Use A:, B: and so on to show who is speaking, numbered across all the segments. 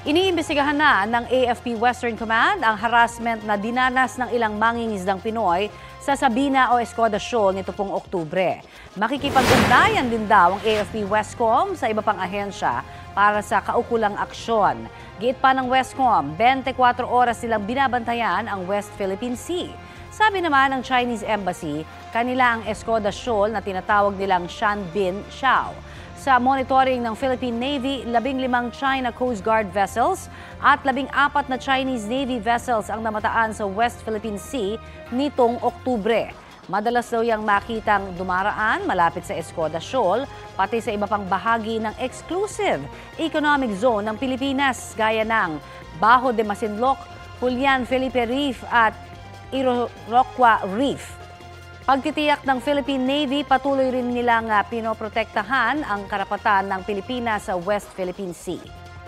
A: Iniimbestigahan na ng AFP Western Command ang harassment na dinanas ng ilang mangingisdang Pinoy sa Sabina o Escoda Shoal nito pong Oktubre. Makikipag-ugnayan din daw ang AFP Westcom sa iba pang ahensya para sa kaukulang aksyon. Giit pa ng Westcom, 24 oras silang binabantayan ang West Philippine Sea. Sabi naman ng Chinese Embassy, kanila ang Escoda Shoal na tinatawag nilang Shanbin Xiao. Sa monitoring ng Philippine Navy, 15 China Coast Guard vessels at 14 na Chinese Navy vessels ang namataan sa West Philippine Sea nitong Oktubre. Madalas daw yang makitang dumaraan malapit sa Escoda Shoal, pati sa iba pang bahagi ng exclusive economic zone ng Pilipinas gaya ng Bajo de Masinloc, Julian Felipe Reef at Iroquois Reef. Pagtitiyak ng Philippine Navy, patuloy rin nilang pinoprotektahan ang karapatan ng Pilipinas sa West Philippine Sea.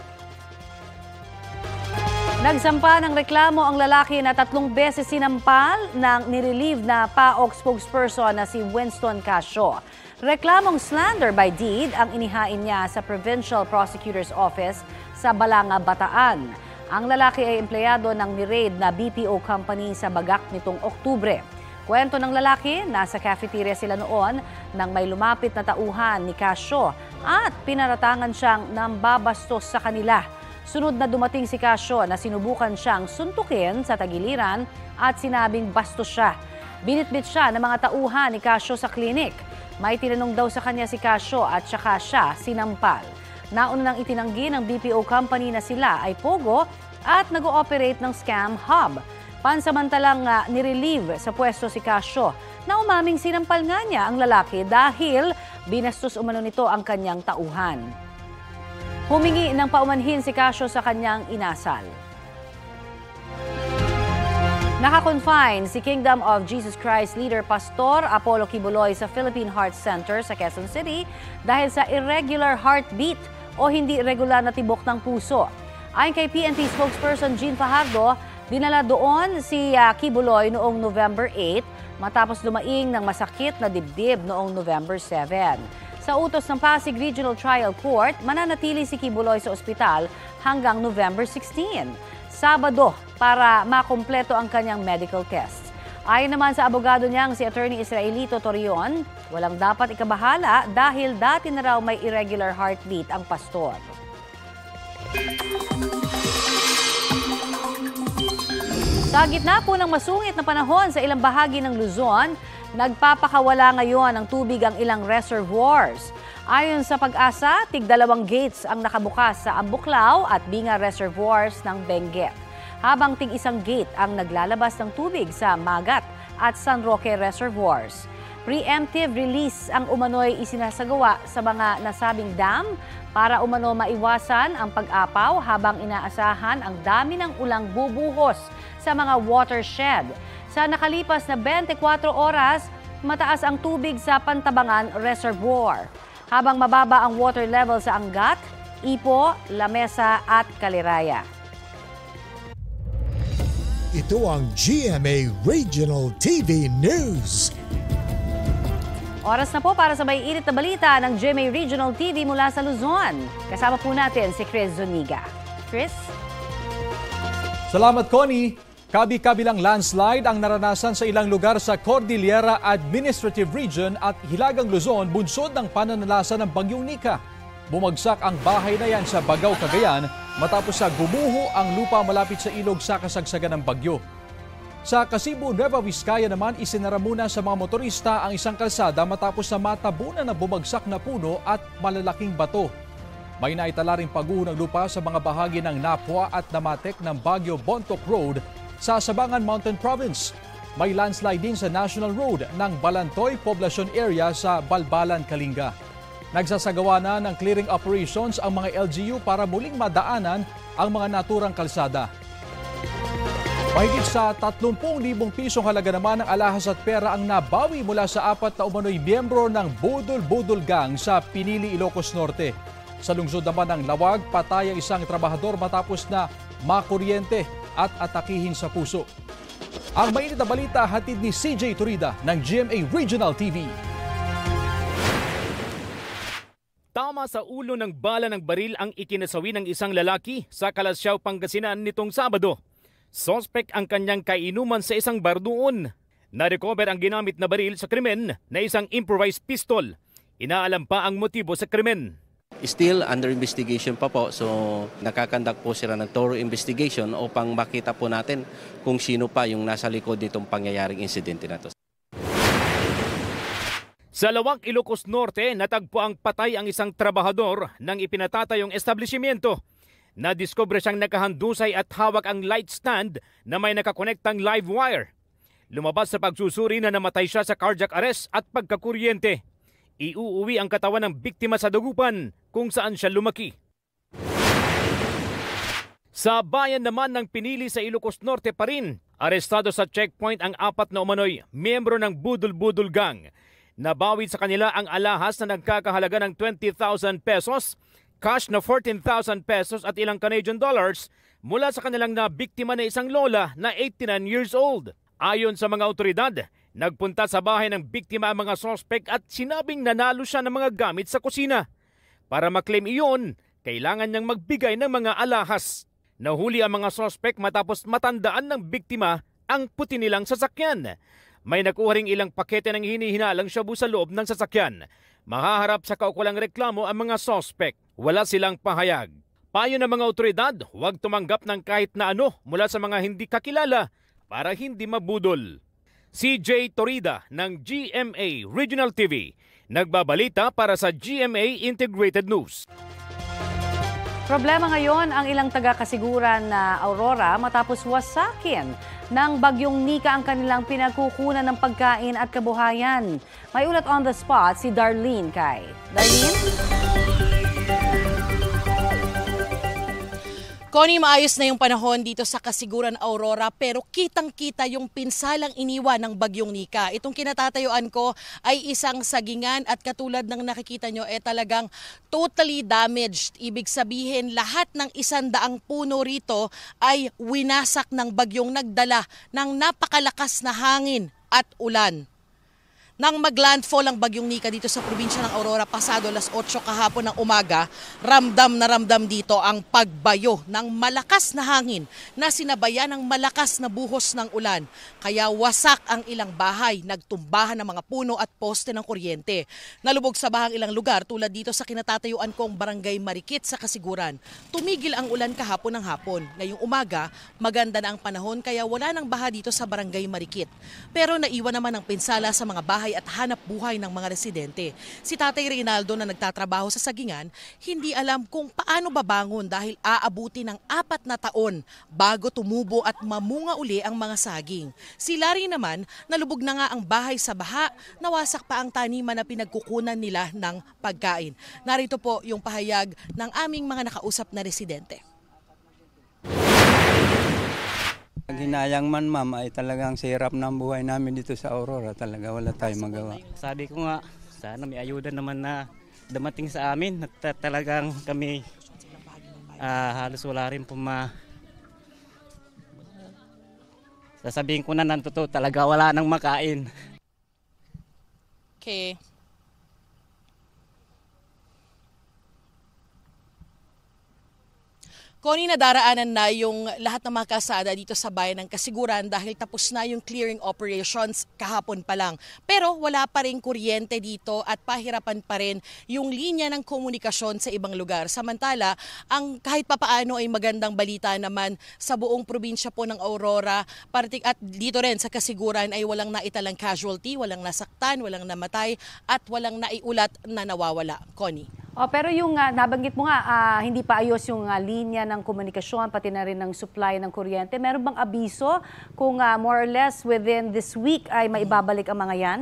A: Nagsampa ng reklamo ang lalaki na 3 beses sinampal ng nirelieve na PAOK spokesperson na si Winston Casio. Reklamong slander by deed ang inihain niya sa Provincial Prosecutor's Office sa Balanga, Bataan. Ang lalaki ay empleyado ng ni-raid na BPO company sa Bagak nitong Oktubre. Kwento ng lalaki, nasa cafeteria sila noon nang may lumapit na tauhan ni Casio at pinaratangan siyang nambabastos sa kanila. Sunod na dumating si Casio na sinubukan siyang suntukin sa tagiliran at sinabing bastos siya. Binitbit siya ng mga tauhan ni Casio sa klinik. May tinanong daw sa kanya si Casio at saka siya sinampal. Nauna nang itinanggi ng BPO company na sila ay pogo at nag-ooperate ng scam hub. Pansamantalang nirelieve sa pwesto si Casio na umaming sinampal nga niya ang lalaki dahil binastos umano nito ang kanyang tauhan. Humingi ng paumanhin si Casio sa kanyang inasal. Naka-confine si Kingdom of Jesus Christ leader Pastor Apollo Kibuloy sa Philippine Heart Center sa Quezon City dahil sa irregular heartbeat o hindi regular na tibok ng puso. Ayon kay PNP spokesperson Jean Fajardo, dinala doon si Kibuloy noong November 8 matapos dumaing ng masakit na dibdib noong November 7. Sa utos ng Pasig Regional Trial Court, mananatili si Kibuloy sa ospital hanggang November 16, Sabado, para makumpleto ang kanyang medical tests. Ayon naman sa abogado niyang si Attorney Israelito Torion, walang dapat ikabahala dahil dati na raw may irregular heartbeat ang pastor. Sa gitna po ng masungit na panahon sa ilang bahagi ng Luzon, nagpapakawala ngayon ng tubig ang ilang reservoirs. Ayon sa Pag-asa, tig-2 gates ang nakabukas sa Ambuklao at Binga reservoirs ng Benguet, habang tig-1 gate ang naglalabas ng tubig sa Magat at San Roque reservoirs. Preemptive release ang umano'y isinasagawa sa mga nasabing dam para umano maiwasan ang pag-apaw habang inaasahan ang dami ng ulang bubuhos sa mga watershed. Sa nakalipas na 24 oras, mataas ang tubig sa Pantabangan Reservoir, habang mababa ang water level sa Angat, Ipo, Lamesa at Caliraya.
B: Ito ang GMA Regional TV News.
A: Oras na po para sa may init na balita ng GMA Regional TV mula sa Luzon. Kasama po natin si Chris Zuniga. Chris?
C: Salamat, Connie. Kabi-kabilang landslide ang naranasan sa ilang lugar sa Cordillera Administrative Region at Hilagang Luzon bunsod ng pananalasa ng Bagyong Nika. Bumagsak ang bahay na yan sa Bagaw, Cagayan matapos sa gumuho ang lupa malapit sa ilog sa kasagsagan ng bagyo. Sa Kasibu, Nueva Vizcaya naman, isinara muna sa mga motorista ang isang kalsada matapos na matabunan ng bumagsak na puno at malalaking bato. May naitala ring pagguho ng lupa sa mga bahagi ng Napua at Namatek ng Baguio Bontoc Road sa Sabangan Mountain Province. May landslide din sa National Road ng Balantoy Poblacion Area sa Balbalan, Kalinga. Nagsasagawa na ng clearing operations ang mga LGU para muling madaanan ang mga naturang kalsada. Mahigit sa 30,000 pisong halaga naman ng alahas at pera ang nabawi mula sa 4 na umano'y miyembro ng Budol-Budol Gang sa Pinili, Ilocos Norte. Sa lungsod naman ng Lawag, patay ang isang trabahador matapos na makuryente at atakihin sa puso. Ang mainit na balita hatid ni CJ Turida ng GMA Regional TV.
D: Tama Tumama sa ulo ng bala ng baril ang ikinasawi ng isang lalaki sa Kalasyaw, Pangasinan nitong Sabado. Suspect ang kanyang kainuman sa isang bar doon. Na-recover ang ginamit na baril sa krimen na isang improvised pistol. Inaalam pa ang motibo sa krimen.
E: Still under investigation pa po, so nakakandak po sila ng thorough investigation upang makita po natin kung sino pa yung nasa likod nitong pangyayaring insidente na to.
D: Sa Lawak, Ilocos Norte, natagpo ang patay ang isang trabahador ng ipinatatayong establishmento. Nadiskubre siyang nakahandusay at hawak ang light stand na may nakakonektang live wire. Lumabas sa pagsusuri na namatay siya sa cardiac arrest at pagkakuryente. Iuuwi ang katawan ng biktima sa Dagupan kung saan siya lumaki. Sa bayan naman ng Pinili sa Ilocos Norte pa rin, arestado sa checkpoint ang 4 na umano'y miyembro ng Budol-Budol Gang. Nabawi sa kanila ang alahas na nagkakahalaga ng 20,000 pesos, cash na 14,000 pesos at ilang Canadian dollars mula sa kanilang nabiktima na isang lola na 89 years old. Ayon sa mga otoridad, nagpunta sa bahay ng biktima ang mga sospek at sinabing nanalo siya ng mga gamit sa kusina. Para maklaim iyon, kailangan niyang magbigay ng mga alahas. Nahuli ang mga sospek matapos matandaan ng biktima ang puti nilang sasakyan. May nakuha ring ilang pakete ng hinihinalang shabu sa loob ng sasakyan. Mahaharap sa kaukulang reklamo ang mga sospek. Wala silang pahayag. Payo ng mga otoridad, huwag tumanggap ng kahit na ano mula sa mga hindi kakilala para hindi mabudol. CJ Torida ng GMA Regional TV, nagbabalita para sa GMA Integrated News.
A: Problema ngayon ang ilang taga-kasiguran na Aurora matapos wasakin ng bagyong Nika ang kanilang pinagkukunan ng pagkain at kabuhayan. May ulat on the spot si Darlene Kay. Darlene?
F: Connie, maayos na yung panahon dito sa Kasiguran, Aurora, pero kitang-kita yung pinsalang iniwan ng bagyong Nika. Itong kinatatayuan ko ay isang sagingan at katulad ng nakikita nyo, talagang totally damaged. Ibig sabihin, lahat ng 100 puno rito ay winasak ng bagyong nagdala ng napakalakas na hangin at ulan. Nang maglandfall ang bagyong Nika dito sa probinsya ng Aurora pasado alas 8 kahapon ng umaga, ramdam na ramdam dito ang pagbayo ng malakas na hangin na sinabayan ng malakas na buhos ng ulan. Kaya wasak ang ilang bahay, nagtumbahan ng mga puno at poste ng kuryente. Nalubog sa bahang ilang lugar tulad dito sa kinatatayuan kong Barangay Marikit sa Kasiguran. Tumigil ang ulan kahapon ng hapon. Ngayong umaga, maganda na ang panahon kaya wala nang baha dito sa Barangay Marikit. Pero naiwan naman ang pinsala sa mga bahay at hanap buhay ng mga residente. Si Tatay Reynaldo na nagtatrabaho sa sagingan, hindi alam kung paano babangon dahil aabuti ng 4 na taon bago tumubo at mamunga uli ang mga saging. Si Larry naman, nalubog na nga ang bahay sa baha, nawasak pa ang taniman na pinagkukunan nila ng pagkain. Narito po yung pahayag ng aming mga nakausap na residente.
G: Hinayang man ma'am ay talagang sirap ng buhay namin dito sa Aurora. Talaga wala tayong magawa. Sabi ko nga, sana may ayuda naman na dumating sa amin. At talagang kami halos wala rin po sasabihin ko na ng totoo, talaga wala nang makain.
F: Okay. Connie, nadaraanan na yung lahat ng mga kasada dito sa bayan ng Kasiguran dahil tapos na yung clearing operations kahapon pa lang. Pero wala pa rin kuryente dito at pahirapan pa rin yung linya ng komunikasyon sa ibang lugar. Samantala, ang kahit papaano ay magandang balita naman sa buong probinsya po ng Aurora at dito rin sa Kasiguran ay walang naitalang casualty, walang nasaktan, walang namatay at walang naiulat na nawawala. Connie.
A: Pero yung nabanggit mo nga, hindi pa ayos yung linya ng komunikasyon, pati na rin ng supply ng kuryente. Meron bang abiso kung more or less within this week ay maibabalik ang mga yan?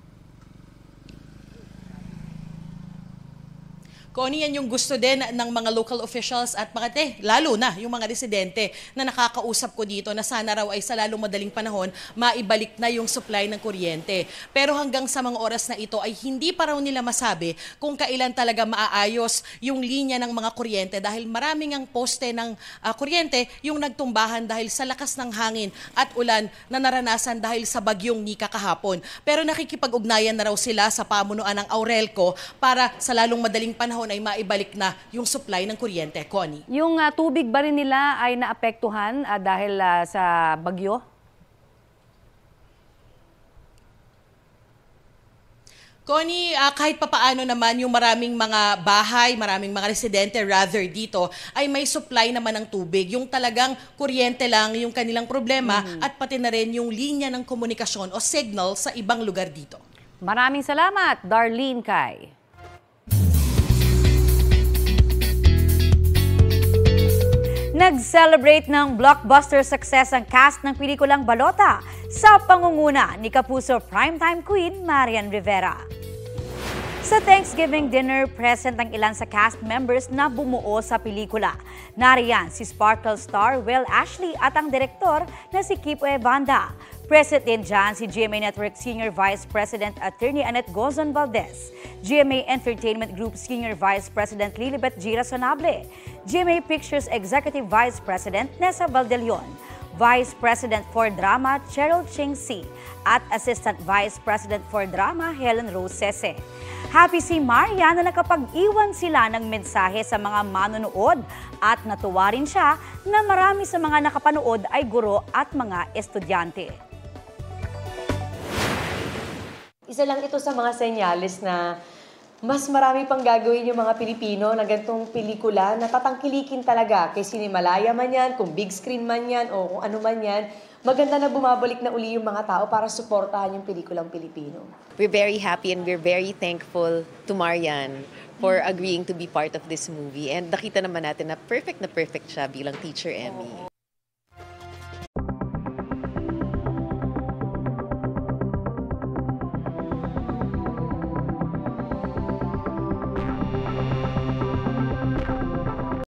F: Connie, yan yung gusto din ng mga local officials at lalo na yung mga residente na nakakausap ko dito na sana raw ay sa lalong madaling panahon maibalik na yung supply ng kuryente. Pero hanggang sa mga oras na ito ay hindi pa raw nila masabi kung kailan talaga maaayos yung linya ng mga kuryente dahil maraming ang poste ng kuryente yung nagtumbahan dahil sa lakas ng hangin at ulan na naranasan dahil sa bagyong Nika kahapon. Pero nakikipag-ugnayan na raw sila sa pamunuan ng Aurelco para sa lalong madaling panahon panahon ay maibalik na yung supply ng kuryente. Connie.
A: Yung tubig ba rin nila ay naapektuhan dahil sa bagyo?
F: Connie, kahit papaano naman yung maraming mga bahay, maraming mga residente rather dito ay may supply naman ng tubig. Yung talagang kuryente lang yung kanilang problema at pati na rin yung linya ng komunikasyon o signal sa ibang lugar dito.
A: Maraming salamat, Darlene Kai. Nag-celebrate ng blockbuster success ang cast ng pelikulang Balota sa pangunguna ni Kapuso primetime queen Marian Rivera. Sa Thanksgiving dinner, present ang ilan sa cast members na bumuo sa pelikula. Nariyan si Sparkle star Will Ashley at ang direktor na si Kipo Evanda. Present din dyan si GMA Network Senior Vice President Attorney Annette Gozon Valdez, GMA Entertainment Group Senior Vice President Lilibet Gira Sonable, GMA Pictures Executive Vice President Nessa Valdelion, Vice President for Drama Cheryl Ching-Si at Assistant Vice President for Drama Helen Rose Sese. Happy si Maria na nakapag-iwan sila ng mensahe sa mga manonood at natuwa rin siya na marami sa mga nakapanood ay guro at mga estudyante.
H: Isa lang ito sa mga senyales na mas marami pang gagawin yung mga Pilipino na ganitong pelikula na tatangkilikin talaga kay Cinemalaya man yan, kung big screen man yan o kung ano man yan. Maganda na bumabalik na uli yung mga tao para suportahan yung pelikulang Pilipino.
I: We're very happy and we're very thankful to Marian for agreeing to be part of this movie. And nakita naman natin na perfect siya bilang Teacher Emmy.